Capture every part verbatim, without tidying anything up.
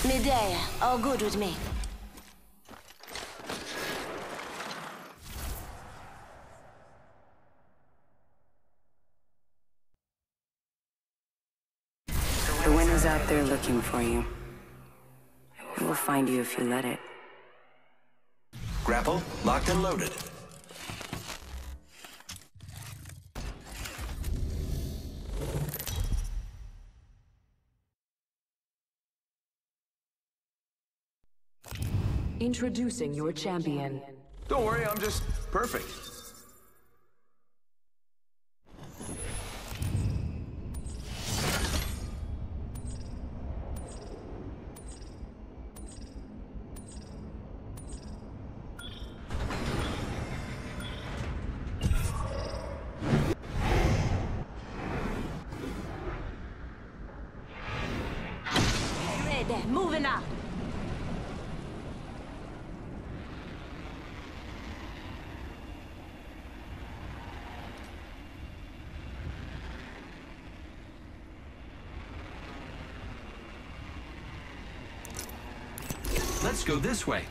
Midday, all good with me. The wind is out there looking for you. It will find you if you let it. Grapple, locked and loaded. Introducing your champion. Don't worry, I'm just perfect. Ready, moving up. Let's go this way.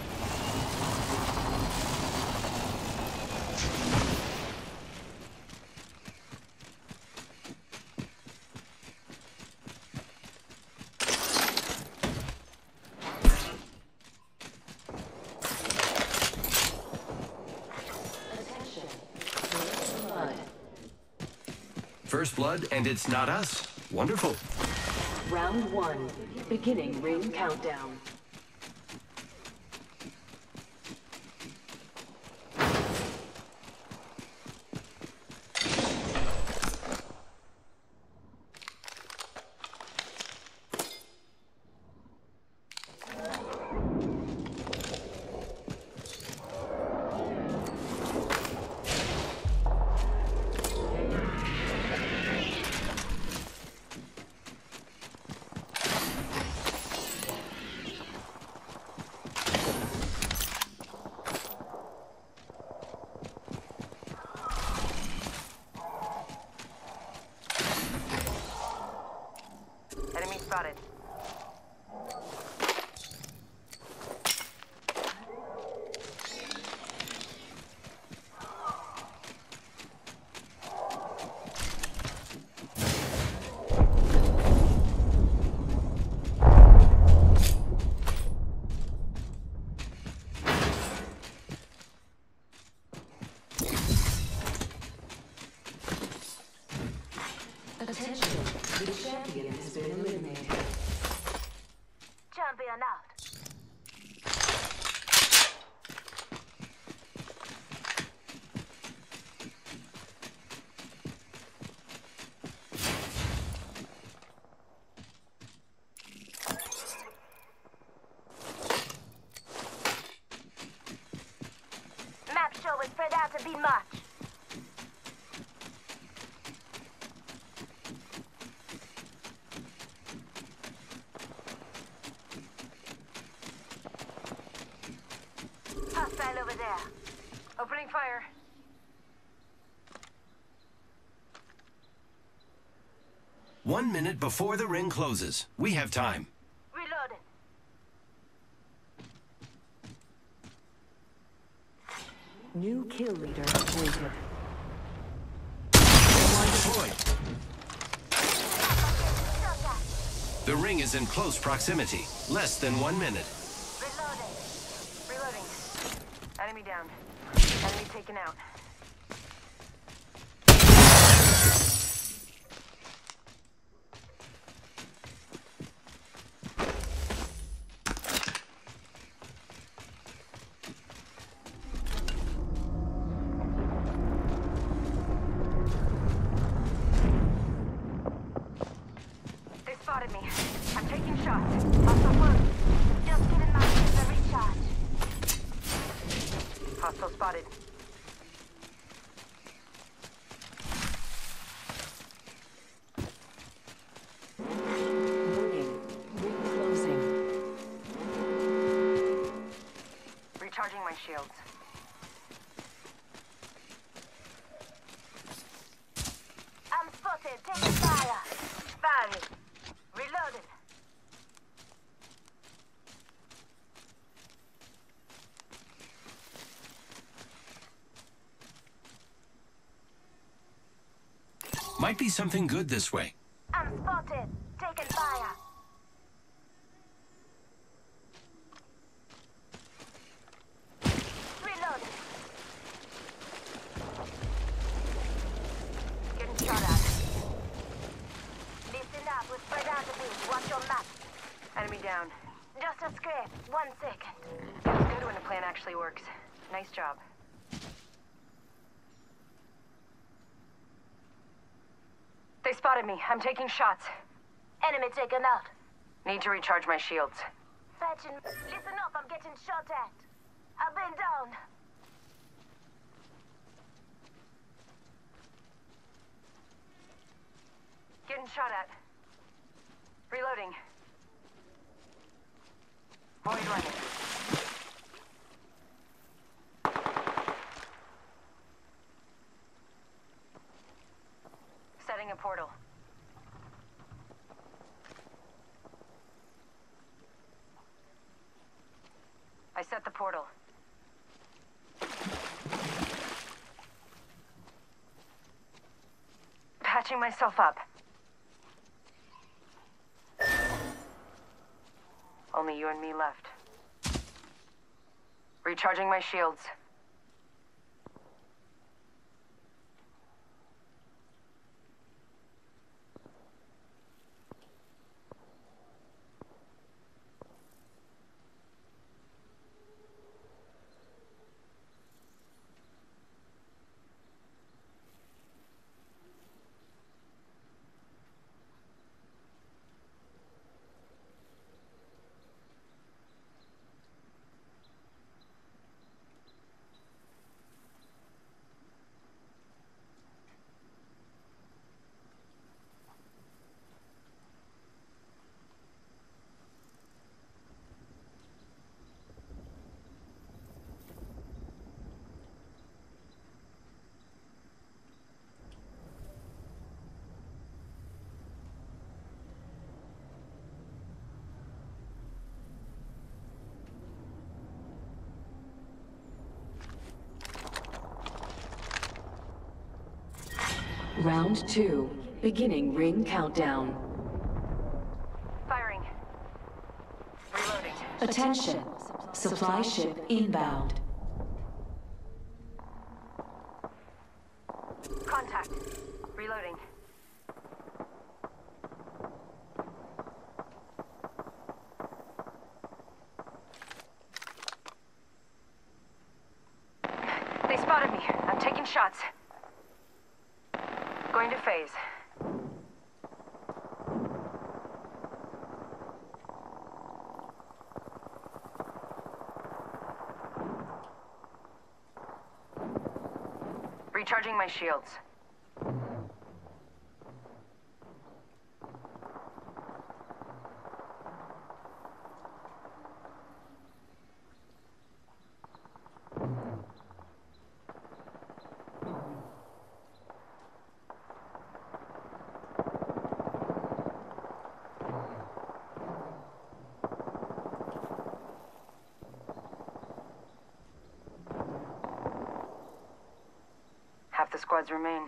First blood, and it's not us. Wonderful. Round one. Beginning ring countdown. Enemy spotted. Attention, the champion has been eliminated. Champion out. Map show is spread out to be much. Hostile over there. Opening fire. One minute before the ring closes. We have time. Reloading. New kill leader appointed. Deployed. The ring is in close proximity. Less than one minute. Reloading. Reloading. Enemy down. Enemy taken out. They spotted me. I'm taking shots. Hostile one. Just giving my shields a recharge. Hostile spotted. Warning. Ring closing. Recharging my shields. I'm spotted. Taking fire. Firing. Reloaded. Might be something good this way. I'm spotted. Taking fire. Reloading. Getting shot at. Listen up. We'll spread out a bit. Watch your map. Enemy down. Just a scrape. One second. It's good when the plan actually works. Nice job. They spotted me. I'm taking shots. Enemy taken out. Need to recharge my shields. Fetching. Listen up, I'm getting shot at. I've been down. Getting shot at. Reloading. Void running. Setting a portal. I set the portal. Patching myself up. Only you and me left. Recharging my shields. Round two. Beginning ring countdown. Firing. Reloading. Attention. Supply ship inbound. Contact. Reloading. They spotted me. I'm taking shots. Going to phase. Recharging my shields. Half the squads remain.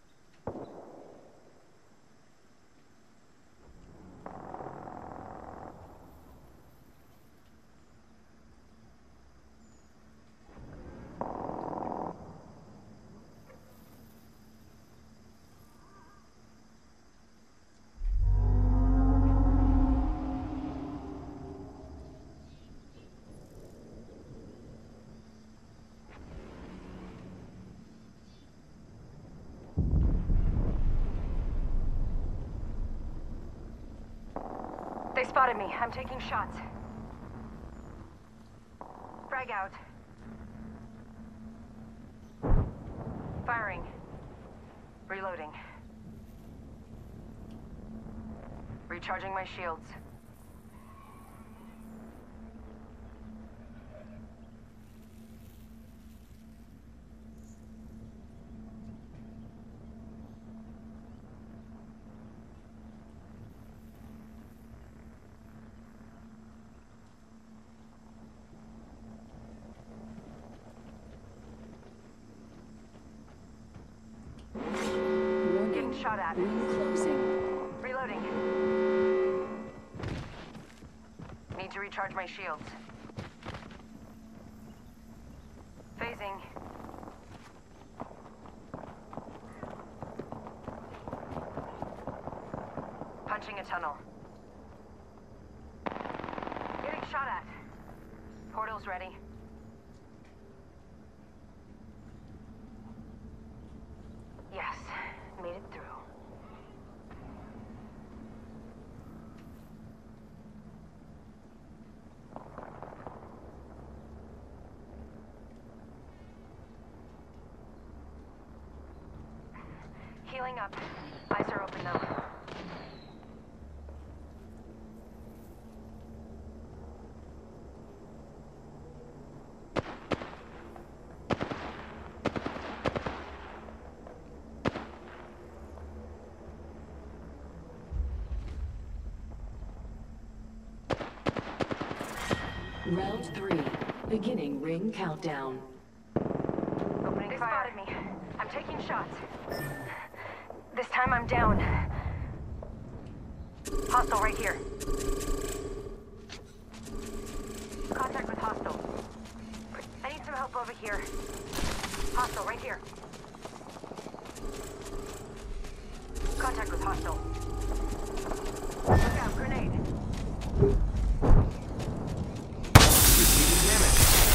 They spotted me. I'm taking shots. Frag out. Firing. Reloading. Recharging my shields. shot at. Ring closing. Reloading. Need to recharge my shields. Phasing. Punching a tunnel. Getting shot at. Portal's ready. Yes, made it through. Healing up. Eyes are open though. Round three. Beginning ring countdown. Opening they fire. Spotted me. I'm taking shots. This time I'm down. Hostile right here. Contact with hostile. I need some help over here. Hostile right here. Contact with hostile. Look out, grenade. Receiving damage.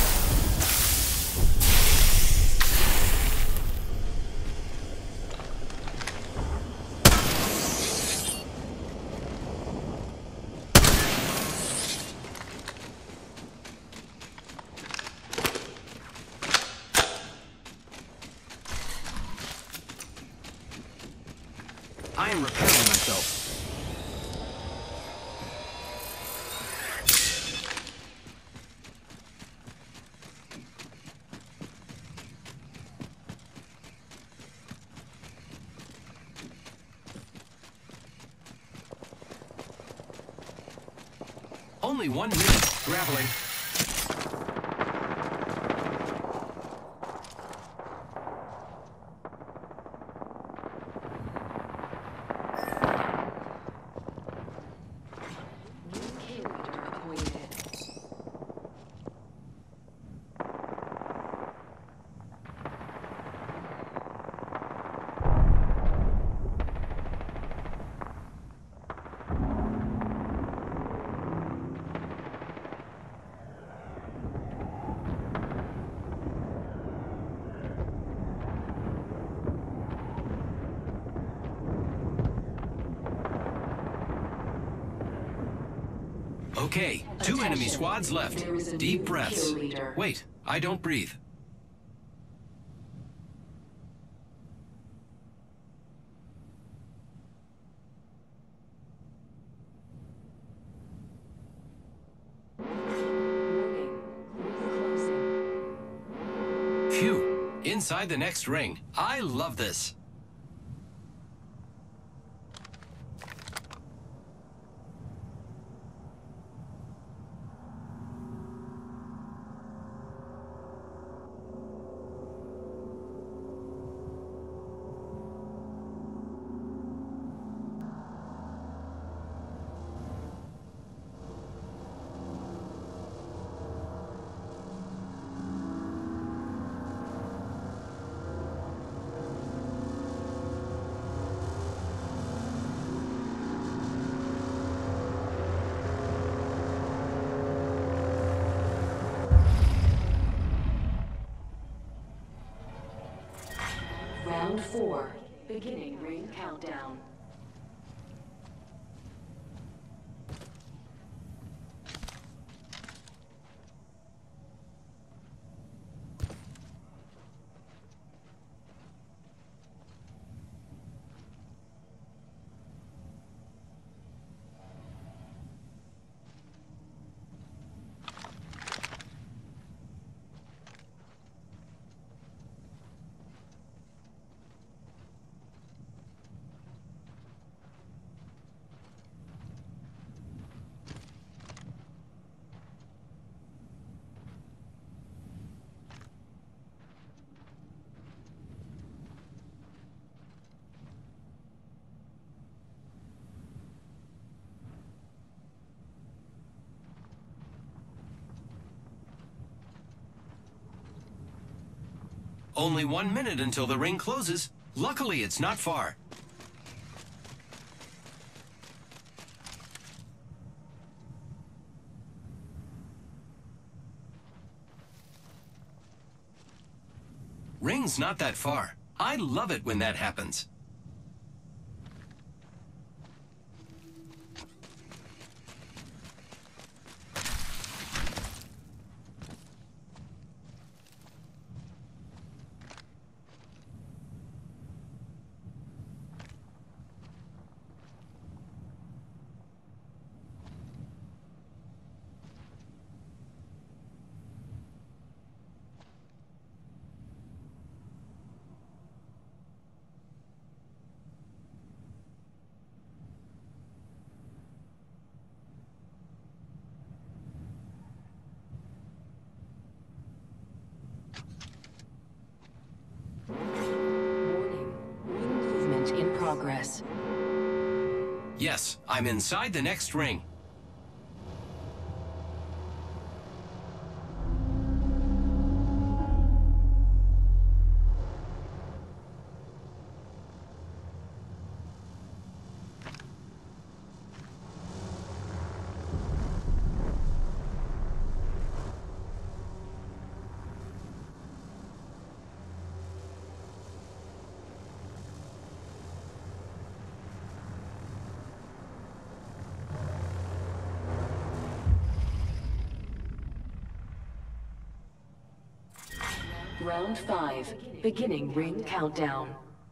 I am repairing myself. Only one minute. Grappling. Okay, two enemy squads left. Deep breaths. Wait, I don't breathe. Phew, inside the next ring. I love this. Round four. Beginning ring countdown. Only one minute until the ring closes. Luckily, it's not far. Ring's not that far. I love it when that happens. Progress. Yes, I'm inside the next ring. Round five, beginning ring countdown.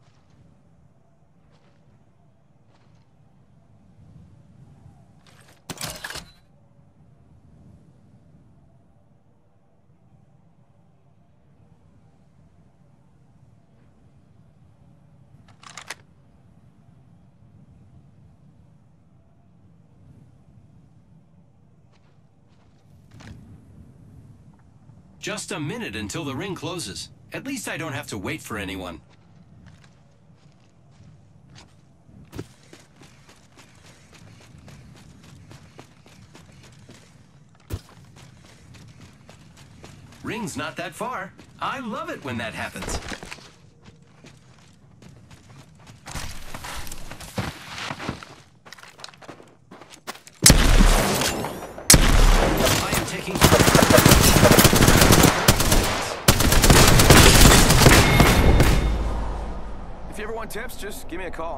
Just a minute until the ring closes. At least I don't have to wait for anyone. Ring's not that far. I love it when that happens. I am taking... If you ever want tips, just give me a call.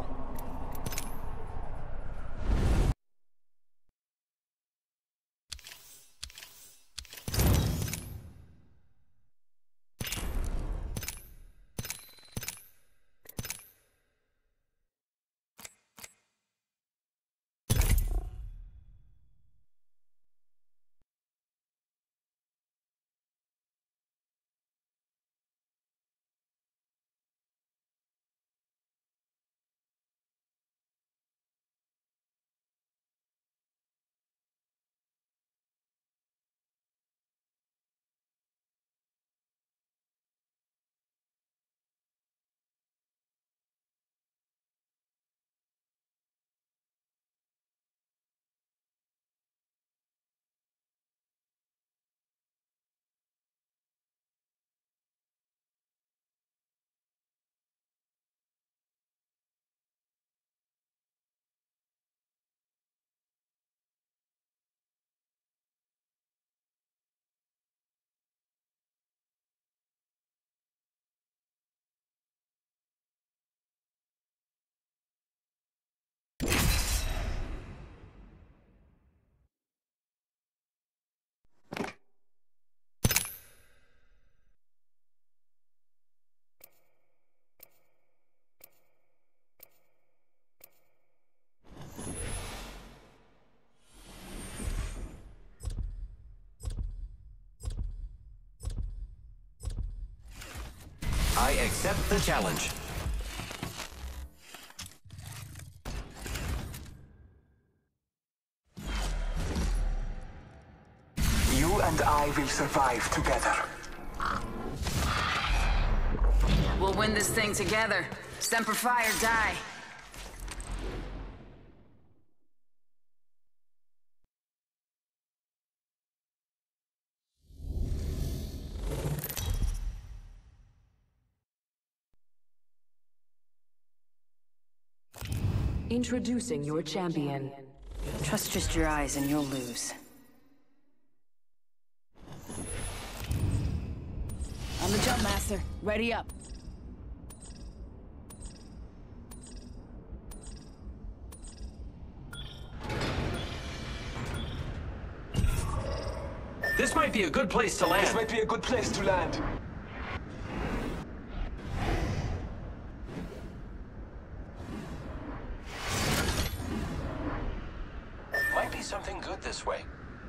I accept the challenge. You and I will survive together. We'll win this thing together. Semper Fi or die. Introducing your champion. Trust just your eyes and you'll lose. I'm the jump master. Ready up. This might be a good place to This land. might be a good place to land. Might be something good this way.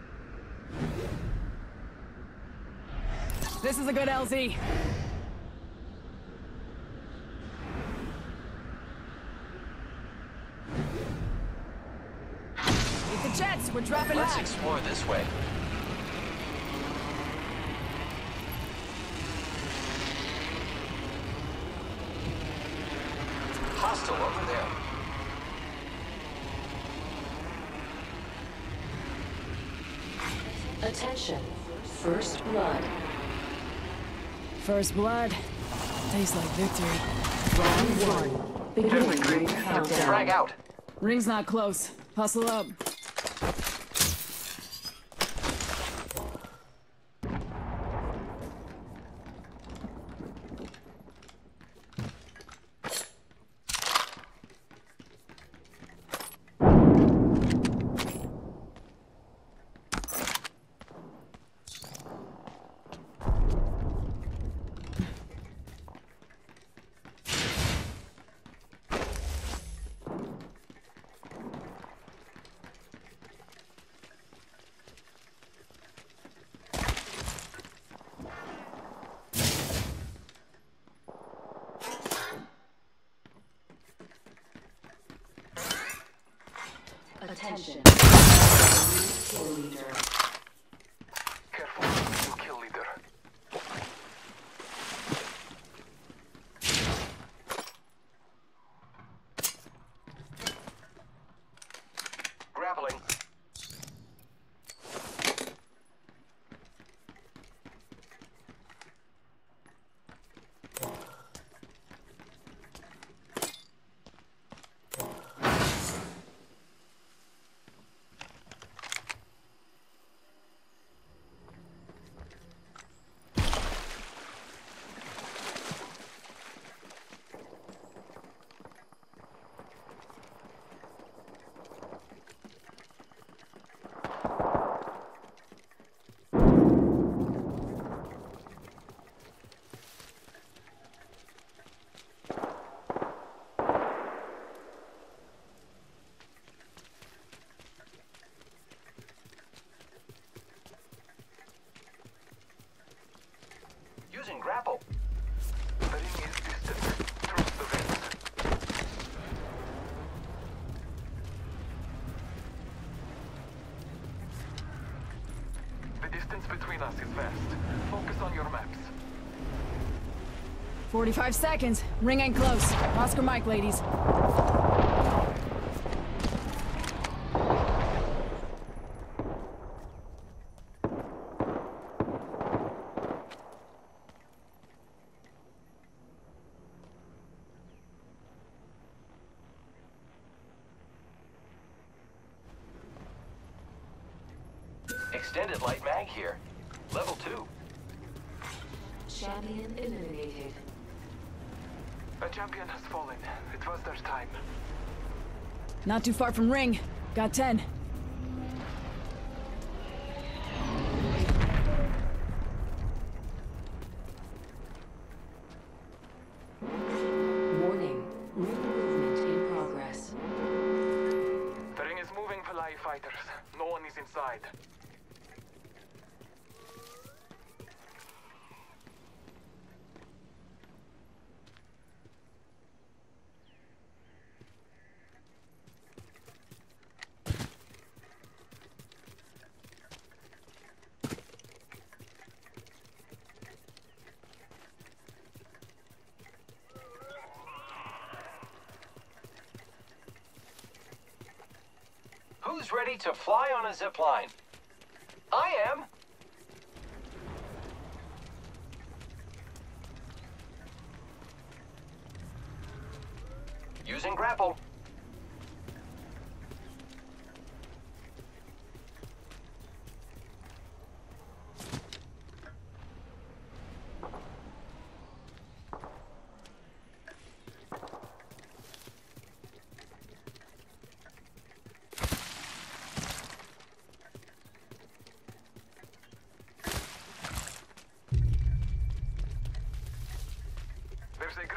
This is a good L Z. Meet the jets. We're dropping Let's out. explore this way. Hostile over there. Attention. First blood. First blood. Tastes like victory. Round one. Beginning ring countdown. Frag out. Ring's not close. Hustle up. Attention. Kill leader. Careful, new kill leader. Grappling. Using grapple. The ring is distant. Trust the rings. The distance between us is vast. Focus on your maps. forty-five seconds. Ring ain't close. Oscar Mike, ladies. Extended light mag here. Level two. Champion eliminated. A champion has fallen. It was their time. Not too far from ring. Got ten. Warning. Ring movement in progress. The ring is moving for live fighters. No one is inside. Who's ready to fly on a zip line? I am. Using grapple.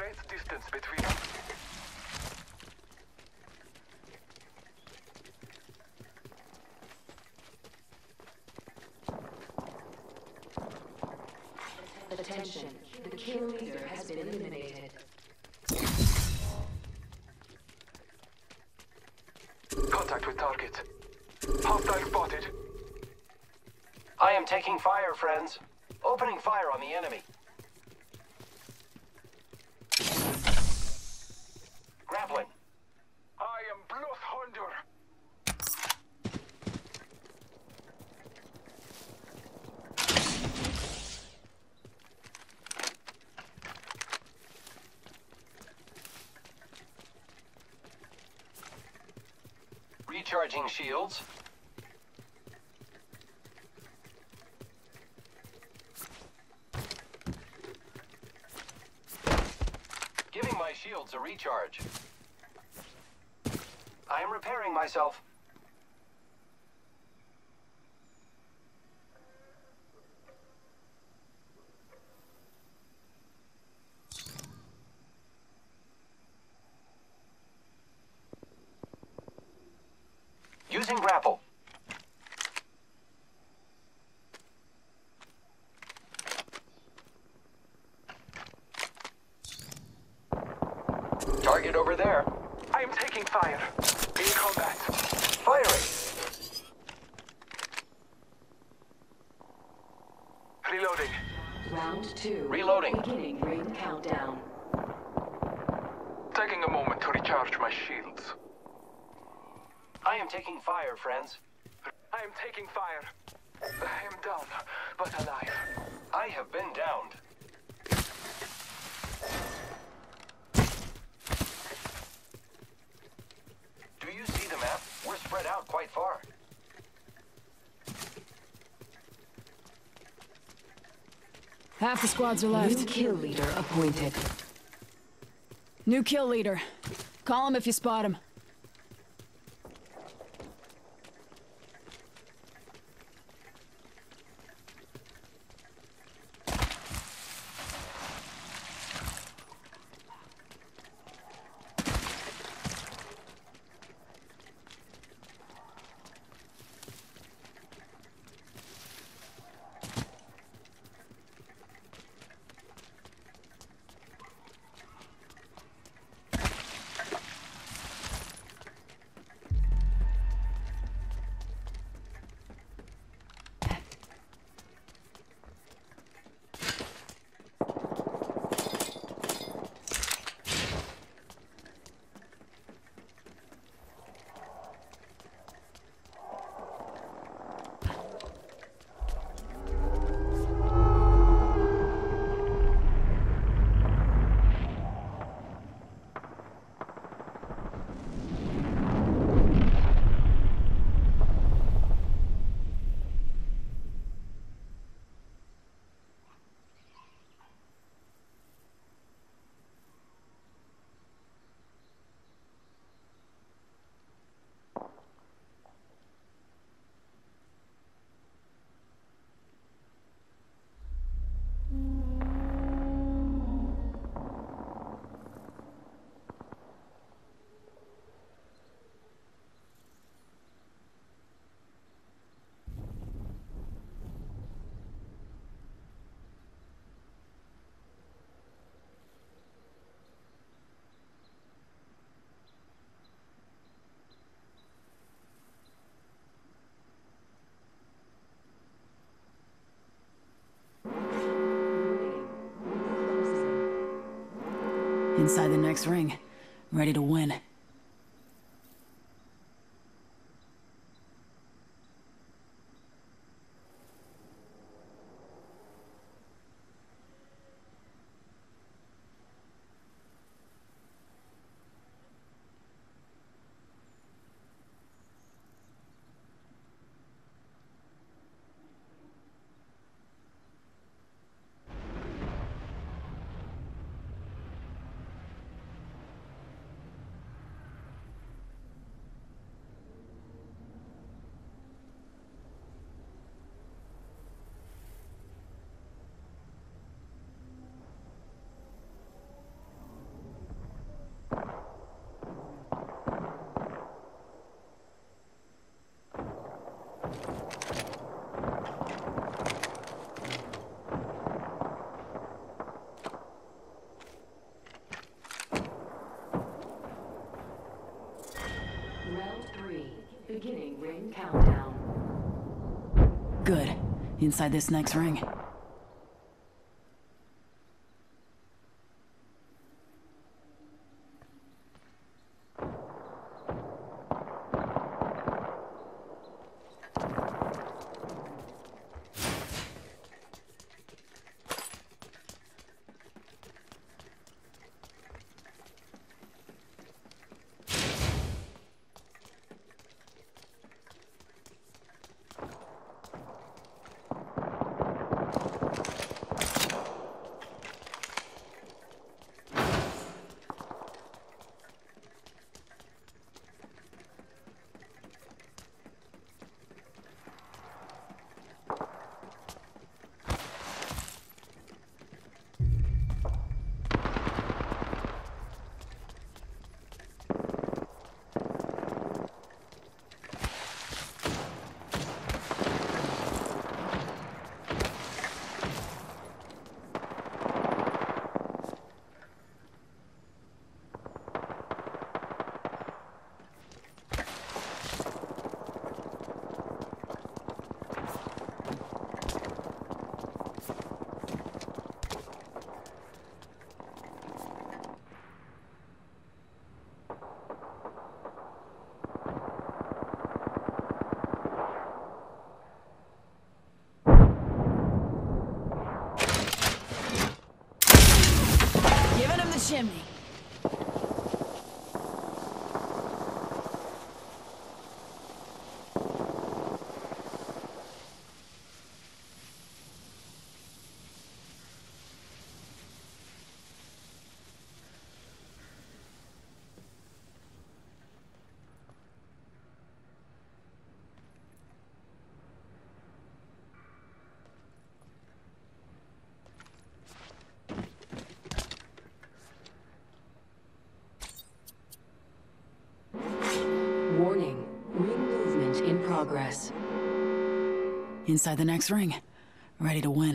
great distance between us. Attention, the kill leader has been eliminated. Contact with target. Hostile spotted. I am taking fire, friends. Opening fire on the enemy. Grappling. I am plus hunger. Recharging shields. Giving my shields a recharge. I am repairing myself. Using grapple. Target over there. I am taking fire. In combat. Firing. Reloading. Round two. Reloading. Beginning ring countdown. Taking a moment to recharge my shields. I am taking fire, friends. I am taking fire. I am down, but alive. I have been downed. Do you see the map? We're spread out quite far. Half the squads are New left. kill leader appointed. New kill leader. Call him if you spot him. Inside the next ring. Ready to win. Good. Inside this next ring. Chimney. Warning. Ring movement in progress. Inside the next ring. Ready to win.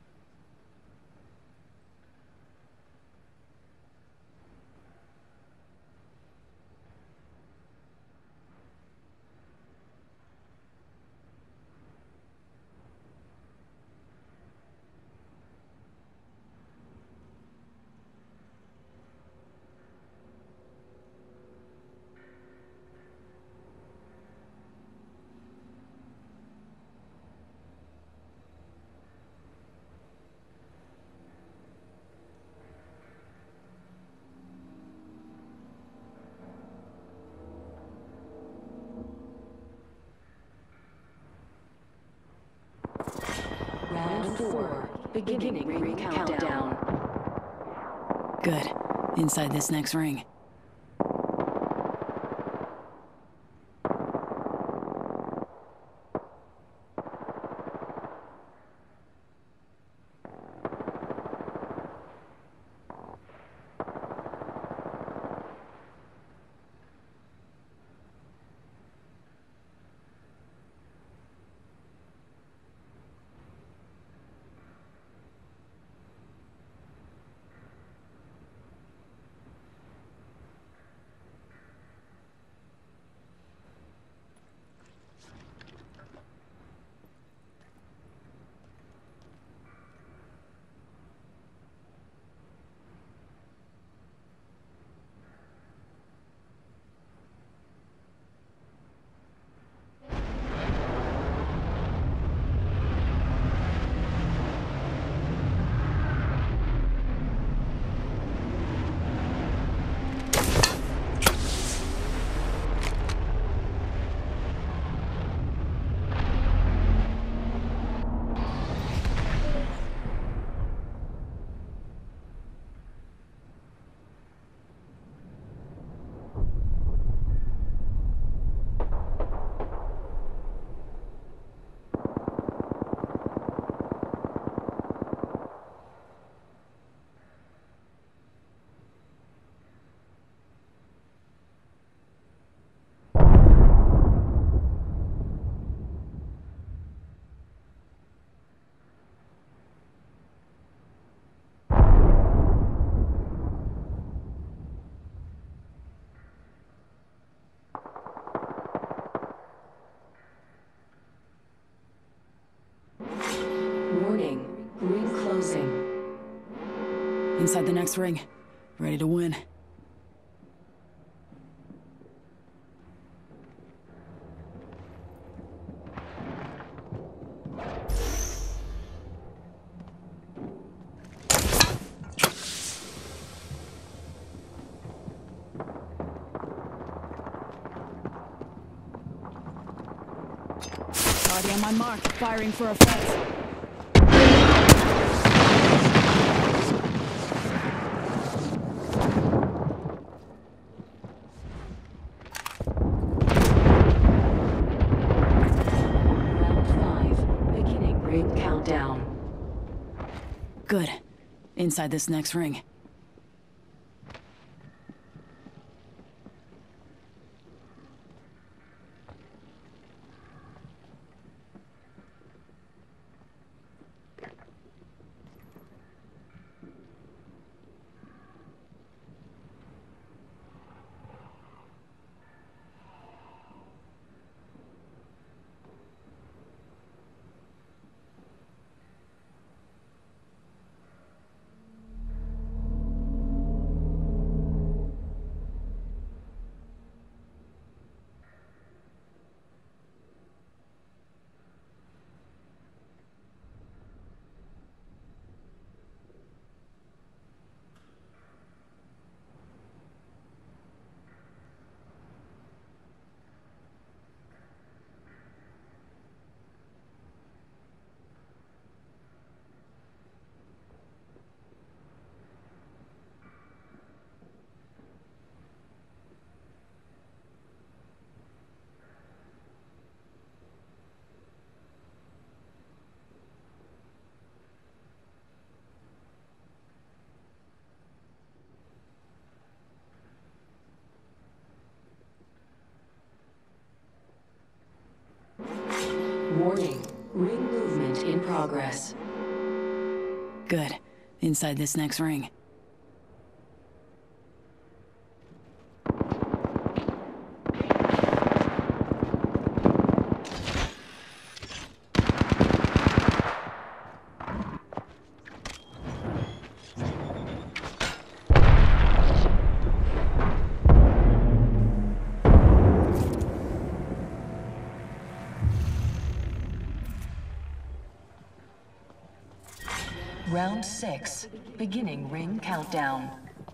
Round four. Beginning ring countdown. Good. Inside this next ring. Inside the next ring. Ready to win. Already on my mark, firing for effect. Round five, beginning ring countdown. Good. Inside this next ring. Warning, ring movement in progress. Good. Inside this next ring. Round six, beginning ring countdown.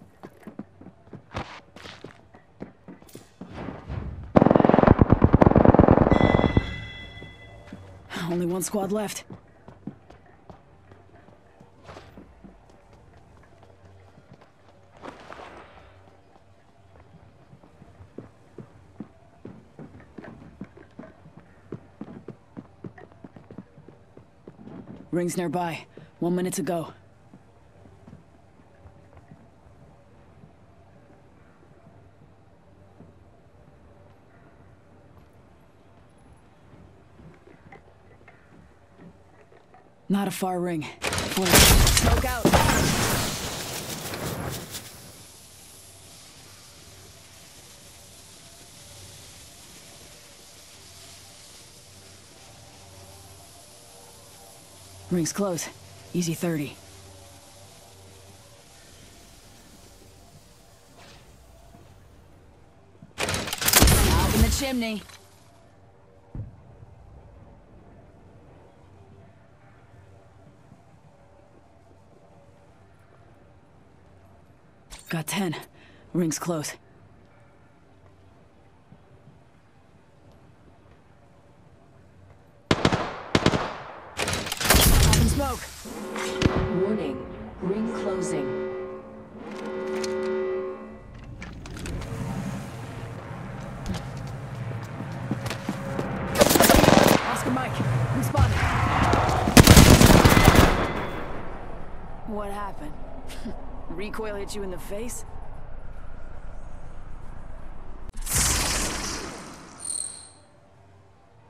Only one squad left. Rings nearby. One minute to go. Not a far ring. Smoke out. Ring's close. Easy thirty. Out in the chimney. Got ten. Ring's close. Popping smoke. Warning, ring closing. Oscar Mike, we spotted. What happened? Recoil hit you in the face?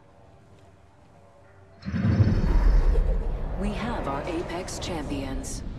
We have our Apex champions.